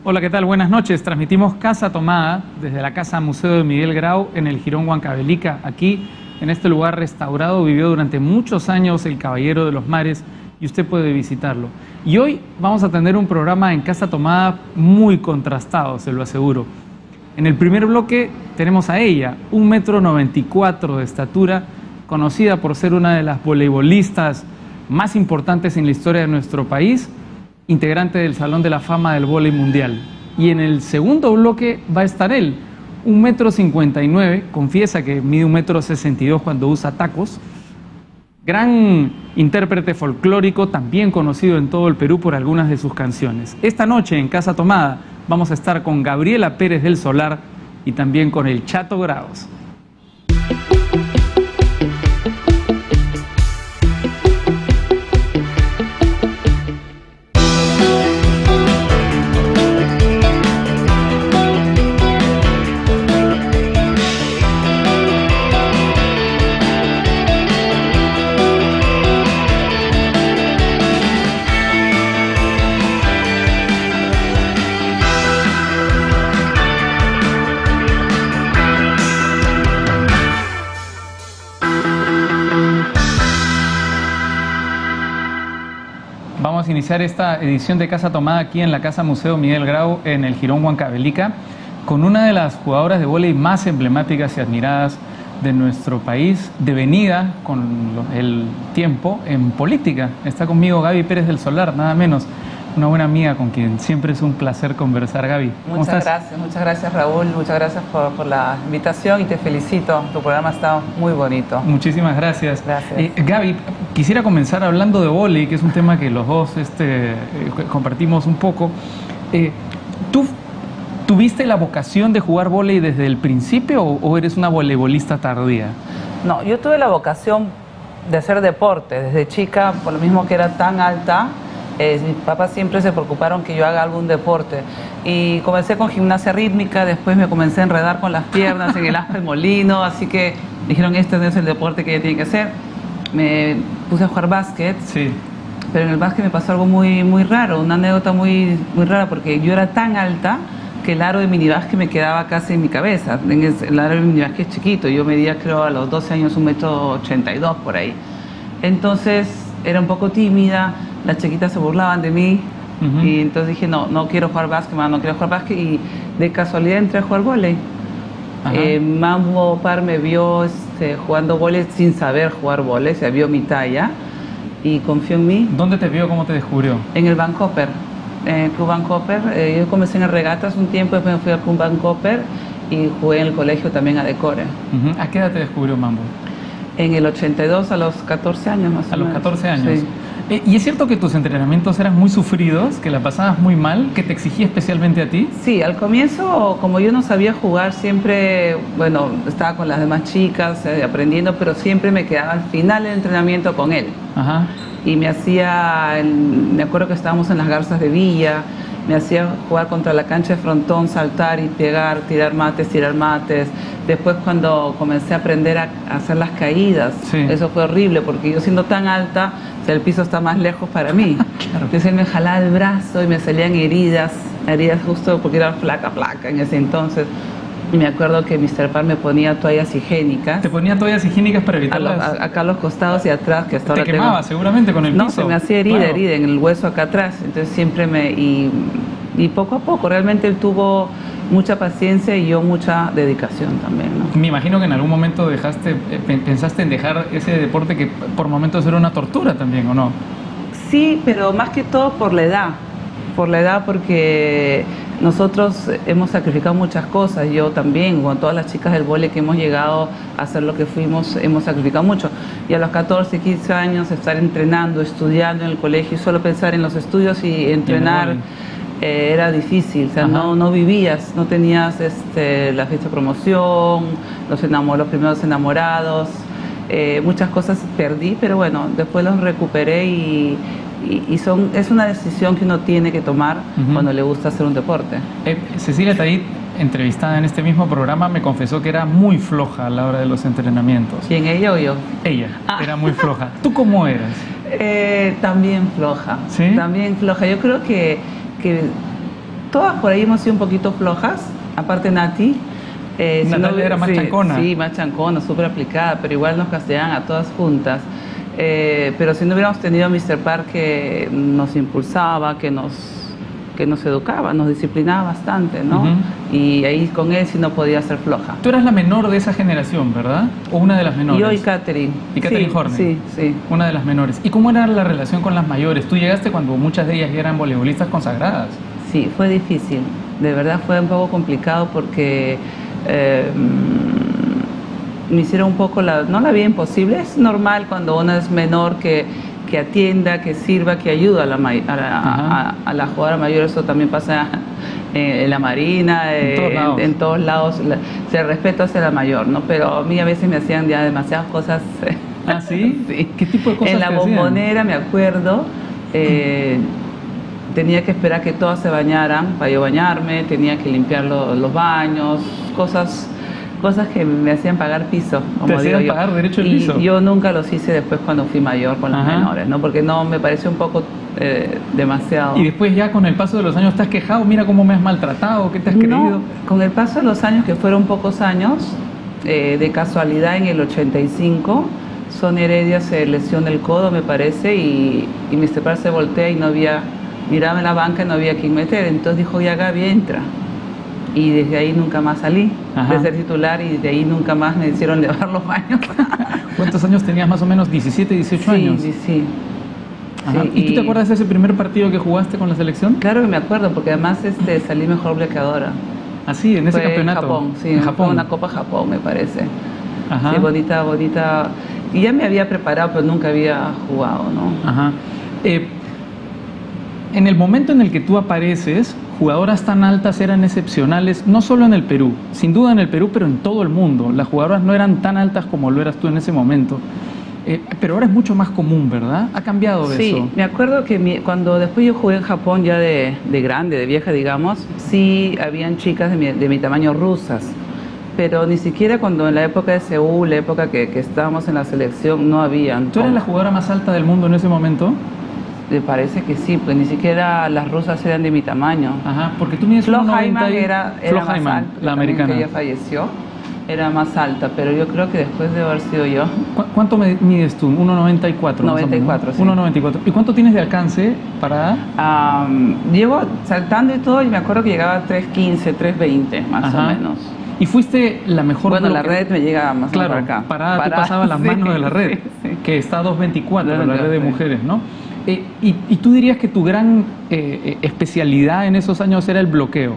Hola, ¿qué tal? Buenas noches. Transmitimos Casa Tomada desde la Casa Museo de Miguel Grau en el Jirón Huancavelica. Aquí, en este lugar restaurado, vivió durante muchos años el Caballero de los Mares y usted puede visitarlo. Y hoy vamos a tener un programa en Casa Tomada muy contrastado, se lo aseguro. En el primer bloque tenemos a ella, 1,94 m de estatura, conocida por ser una de las voleibolistas más importantes en la historia de nuestro país, integrante del Salón de la Fama del Vóley Mundial. Y en el segundo bloque va a estar él, 1,59 m, confiesa que mide 1,62 m cuando usa tacos, gran intérprete folclórico, también conocido en todo el Perú por algunas de sus canciones. Esta noche en Casa Tomada vamos a estar con Gabriela Pérez del Solar y también con el Chato Grados. Vamos a iniciar esta edición de Casa Tomada aquí en la Casa Museo Miguel Grau en el Jirón Huancavelica con una de las jugadoras de vóley más emblemáticas y admiradas de nuestro país, devenida con el tiempo en política. Está conmigo Gaby Pérez del Solar, nada menos, una buena amiga con quien siempre es un placer conversar. Gaby, ¿cómo estás? Muchas gracias Raúl, muchas gracias por la invitación y te felicito, tu programa está muy bonito. Muchísimas gracias. Gracias. Gaby, quisiera comenzar hablando de vóley, que es un tema que los dos compartimos un poco. ¿Tú tuviste la vocación de jugar vóley desde el principio o eres una voleibolista tardía? No, yo tuve la vocación de hacer deporte desde chica, por lo mismo que era tan alta. Mis papás siempre se preocuparon que yo haga algún deporte y comencé con gimnasia rítmica, después me comencé a enredar con las piernas en el aspa del molino, así que dijeron este no es el deporte que ella tiene que hacer. Me puse a jugar básquet, sí. Pero en el básquet me pasó algo muy raro, una anécdota muy rara, porque yo era tan alta que el aro de minibásquet me quedaba casi en mi cabeza. El aro de minibásquet es chiquito, yo medía creo a los 12 años 1,82 m por ahí. Entonces era un poco tímida, las chiquitas se burlaban de mí, y entonces dije no quiero jugar básquet, no quiero jugar básquet, y de casualidad entré a jugar vóley. Mambo Par me vio jugando vóley sin saber jugar vóley, se vio mi talla y confió en mí. ¿Dónde te vio? ¿Cómo te descubrió? En el Vancouver, Club Vancouver. Yo comencé en regatas un tiempo, después me fui al Club Vancouver y jugué en el colegio también a Decore. ¿A qué edad te descubrió Mambo? En el 82, a los 14 años más o menos. A los 14 años. Sí. ¿Y es cierto que tus entrenamientos eran muy sufridos, que la pasabas muy mal, que te exigía especialmente a ti? Sí, al comienzo, como yo no sabía jugar, siempre, bueno, estaba con las demás chicas aprendiendo, pero siempre me quedaba al final del entrenamiento con él. Y me acuerdo que estábamos en las garzas de Villa, me hacía jugar contra la cancha de frontón, saltar y pegar, tirar mates. Después cuando comencé a aprender a hacer las caídas, sí. Eso fue horrible porque yo siendo tan alta, el piso está más lejos para mí. Claro. Entonces él me jalaba el brazo y me salían heridas justo porque era flaca en ese entonces. Y me acuerdo que Mr. Par me ponía toallas higiénicas. ¿Te ponía toallas higiénicas para evitarlas? Acá a los costados y atrás, que hasta ahora ¿Te quemaba seguramente con el piso? No, se me hacía herida en el hueso acá atrás. Entonces siempre y poco a poco, realmente él tuvo mucha paciencia y yo mucha dedicación también, ¿no? Me imagino que en algún momento pensaste en dejar ese deporte que por momentos era una tortura también, ¿o no? Sí, pero más que todo por la edad, porque nosotros hemos sacrificado muchas cosas, yo también, con todas las chicas del vóley que hemos llegado a hacer lo que fuimos, hemos sacrificado mucho. Y a los 14, 15 años estar entrenando, estudiando en el colegio y solo pensar en los estudios y entrenar era difícil, o sea, no vivías, no tenías la fiesta de promoción, los primeros enamorados, muchas cosas perdí, pero bueno, después los recuperé y es una decisión que uno tiene que tomar cuando le gusta hacer un deporte. Cecilia Taid, entrevistada en este mismo programa, me confesó que era muy floja a la hora de los entrenamientos. ¿Quién, ella o yo? Ella, era muy floja. ¿Tú cómo eras? También floja. ¿Sí? También floja. Yo creo que todas por ahí hemos sido un poquito flojas, aparte Nati. Natalia era más chancona. Sí, más chancona, súper aplicada, pero igual nos castigaban a todas juntas. Pero si no hubiéramos tenido a Mr. Park que nos impulsaba, que nos educaba, nos disciplinaba bastante, ¿no? Y ahí con él sí no podía ser floja. Tú eras la menor de esa generación, ¿verdad? ¿O una de las menores? Yo y Katherine. Y Katherine Horner. Sí, sí. Una de las menores. ¿Y cómo era la relación con las mayores? Tú llegaste cuando muchas de ellas ya eran voleibolistas consagradas. Sí, fue difícil. De verdad fue un poco complicado porque me hicieron un poco no la vida imposible. Es normal cuando uno es menor que atienda, que sirva, que ayuda a la jugadora mayor. Eso también pasa en la marina, en todos lados. Se respeta hacia la mayor, ¿no? Pero a mí a veces me hacían ya demasiadas cosas. ¿Ah, sí? Sí. ¿Qué tipo de cosas en la bombonera, me acuerdo, tenía que esperar que todas se bañaran para yo bañarme, tenía que limpiar los baños, cosas que me hacían pagar piso, como ¿Te digo hacían yo. pagar derecho al piso? Y yo nunca los hice después cuando fui mayor con las menores, ¿no? Porque no, me pareció un poco demasiado. Y después ya con el paso de los años te has quejado, mira cómo me has maltratado, ¿qué te has creído? Con el paso de los años, que fueron pocos años, de casualidad en el 85, Sonia Heredia se lesiona el codo, me parece, y Mr. Park se voltea y no había, miraba en la banca y no había quien meter. Entonces dijo, ya Gaby, entra. Y desde ahí nunca más salí de ser titular y desde ahí nunca más me hicieron llevar los baños. ¿Cuántos años tenías más o menos? ¿17, 18 años? Sí. Sí. ¿Y tú te acuerdas de ese primer partido que jugaste con la selección? Claro que me acuerdo, porque además salí mejor bloqueadora. Ah, sí, en ese campeonato. En Japón, sí, en Japón. Fue una Copa Japón, me parece. Ajá. Sí, bonita. Y ya me había preparado, pero nunca había jugado, ¿no? Ajá. En el momento en el que tú apareces, jugadoras tan altas eran excepcionales, no solo en el Perú, sin duda en el Perú, pero en todo el mundo. Las jugadoras no eran tan altas como lo eras tú en ese momento. Pero ahora es mucho más común, ¿verdad? ¿Ha cambiado eso? Sí, me acuerdo que cuando después yo jugué en Japón ya de grande, de vieja, digamos, sí habían chicas de mi tamaño rusas, pero ni siquiera cuando en la época de Seúl, la época que estábamos en la selección, no habían. ¿Tú eras la jugadora más alta del mundo en ese momento? Me parece que sí, pues ni siquiera las rusas eran de mi tamaño. Ajá, porque tú mides Flo 1,90 Hyman era Flo más Hyman, alta, la americana. que ella falleció, era más alta, pero yo creo que después de haber sido yo. ¿Cuánto mides tú? 1,94. 94, sí. 1,94. ¿Y cuánto tienes de alcance para...? Llevo saltando y todo, y me acuerdo que llegaba a 3.15, 3.20, más o menos. ¿Y fuiste la mejor? Bueno, la red me llega más o menos por acá. Parada, tú pasabas las manos de la red, que está a 2.24, la red de mujeres, ¿no? ¿Y tú dirías que tu gran especialidad en esos años era el bloqueo?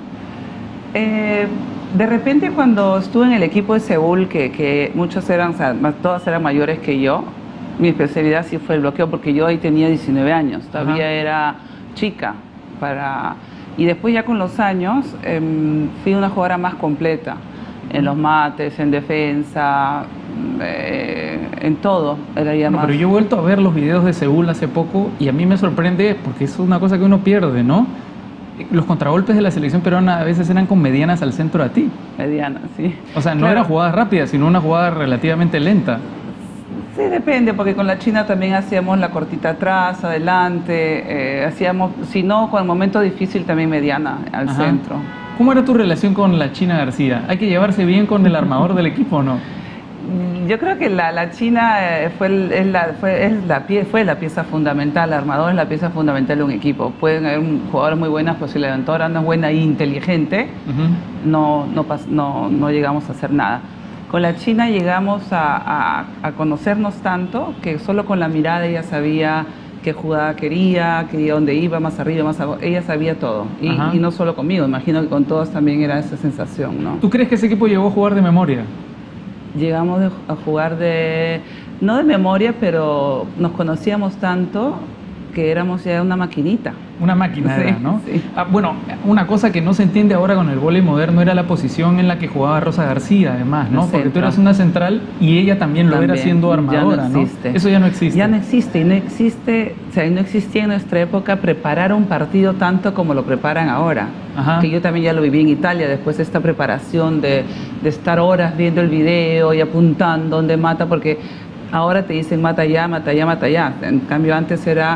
De repente cuando estuve en el equipo de Seúl, que muchos eran, o sea, todas eran mayores que yo, mi especialidad sí fue el bloqueo, porque yo ahí tenía 19 años, todavía era chica. Y después ya con los años fui una jugadora más completa, en los mates, en defensa, en todo. Era ya más. Pero yo he vuelto a ver los videos de Seúl hace poco y a mí me sorprende porque es una cosa que uno pierde, ¿no? Los contragolpes de la selección peruana a veces eran con medianas al centro a ti. Medianas, sí. O sea, no eran jugadas rápidas, sino una jugada relativamente lenta. Sí, depende, porque con la China también hacíamos la cortita atrás, adelante, hacíamos, si no, con el momento difícil también mediana al centro. ¿Cómo era tu relación con la China García? ¿Hay que llevarse bien con el armador del equipo o no? Yo creo que la China fue la pieza fundamental, el armador es la pieza fundamental de un equipo. Pueden haber jugadores muy buenas, pero si la armadora no es buena e inteligente, no llegamos a hacer nada. Con la China llegamos a conocernos tanto que solo con la mirada ella sabía qué jugada quería dónde iba, más arriba, más abajo. Ella sabía todo. Y no solo conmigo, imagino que con todos también era esa sensación, ¿no? ¿Tú crees que ese equipo llegó a jugar de memoria? Llegamos a jugar no de memoria, pero nos conocíamos tanto que éramos ya una maquinita. Una máquina, sí, era, ¿no? Sí. Bueno, una cosa que no se entiende ahora con el vóley moderno era la posición en la que jugaba Rosa García, además, ¿no? Porque tú eras una central y ella también lo era siendo armadora, no existe. ¿no? Eso ya no existe. Ya no existe, y no existe, o sea, no existía en nuestra época preparar un partido tanto como lo preparan ahora. Que yo también ya lo viví en Italia, después de esta preparación de estar horas viendo el video y apuntando dónde mata, porque ahora te dicen mata ya, mata ya, mata ya. En cambio antes era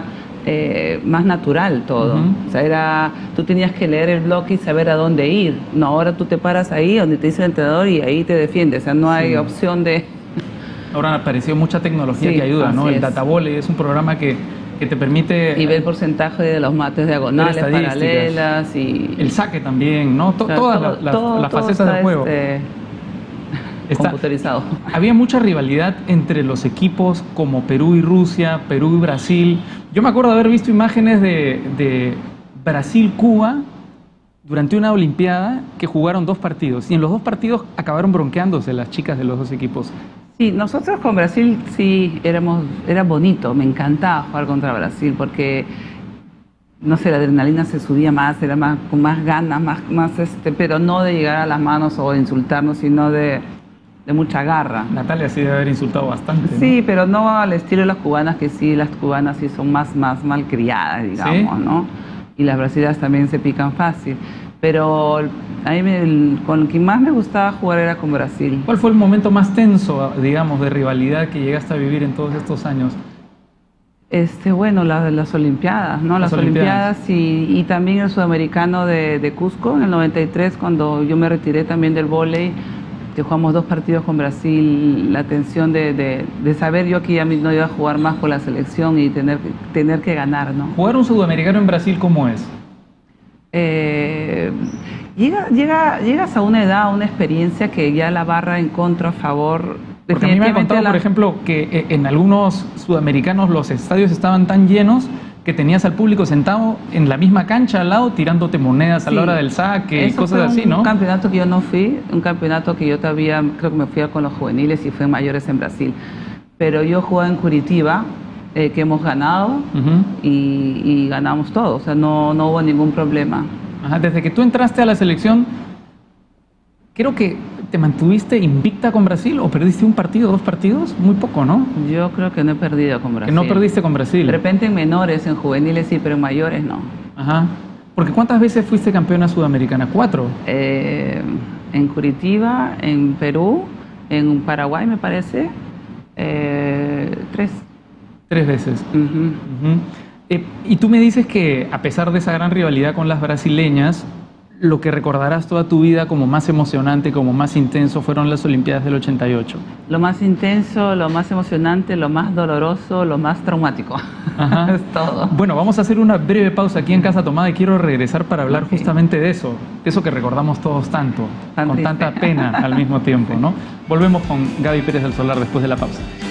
más natural todo. O sea, tú tenías que leer el bloque y saber a dónde ir. No, ahora tú te paras ahí donde te dice el entrenador y ahí te defiendes. O sea, no hay opción de... Ahora apareció mucha tecnología Sí, que ayuda, ¿no? así El es. Data Volley es un programa que te permite... Y ver el porcentaje de los mates diagonales, estadísticas. paralelas y... El saque también, ¿no? Claro, Todas las todo facetas del está, juego. Computerizado. Había mucha rivalidad entre los equipos como Perú y Rusia, Perú y Brasil. Yo me acuerdo de haber visto imágenes de Brasil-Cuba durante una Olimpiada que jugaron 2 partidos y en los 2 partidos acabaron bronqueándose las chicas de los 2 equipos. Sí, nosotros con Brasil sí era bonito, me encantaba jugar contra Brasil porque, no sé, la adrenalina se subía más, era más con más ganas, más pero no de llegar a las manos o de insultarnos, sino de mucha garra. Natalia sí debe haber insultado bastante, ¿no? Sí, pero no al estilo de las cubanas, que sí, las cubanas sí son más malcriadas, digamos, ¿Sí? ¿no? Y las brasileñas también se pican fácil. Pero a mí con quien más me gustaba jugar era con Brasil. ¿Cuál fue el momento más tenso, digamos, de rivalidad que llegaste a vivir en todos estos años? Bueno, las Olimpiadas, ¿no? Las Olimpiadas y también el Sudamericano de Cusco en el 93, cuando yo me retiré también del vóley, que jugamos 2 partidos con Brasil, la tensión de saber yo que ya no iba a jugar más con la selección y tener que ganar, ¿no? ¿Jugar un sudamericano en Brasil cómo es? Llegas a una edad, a una experiencia que ya la barra en contra, a favor... Porque a mí me han contado, por ejemplo, que en algunos sudamericanos los estadios estaban tan llenos que tenías al público sentado en la misma cancha al lado tirándote monedas a la hora del saque y cosas así, ¿no? Un campeonato que yo no fui, un campeonato que yo todavía creo que me fui con los juveniles y fue mayores en Brasil. Pero yo jugué en Curitiba, que hemos ganado y ganamos todo, o sea, no hubo ningún problema. Ajá, desde que tú entraste a la selección, creo que te mantuviste invicta con Brasil o perdiste un partido, 2 partidos, muy poco, ¿no? Yo creo que no he perdido con Brasil. Que no perdiste con Brasil. De repente en menores, en juveniles sí, pero en mayores no. Ajá. Porque ¿cuántas veces fuiste campeona sudamericana? 4. En Curitiba, en Perú, en Paraguay me parece, 3. 3 veces. Y tú me dices que a pesar de esa gran rivalidad con las brasileñas, lo que recordarás toda tu vida como más emocionante, como más intenso, fueron las Olimpiadas del 88. Lo más intenso, lo más emocionante, lo más doloroso, lo más traumático. Ajá. Es todo. Bueno, vamos a hacer una breve pausa aquí en Casa Tomada y quiero regresar para hablar justamente de eso que recordamos todos tanto, con tanta pena al mismo tiempo, ¿no? Volvemos con Gaby Pérez del Solar después de la pausa.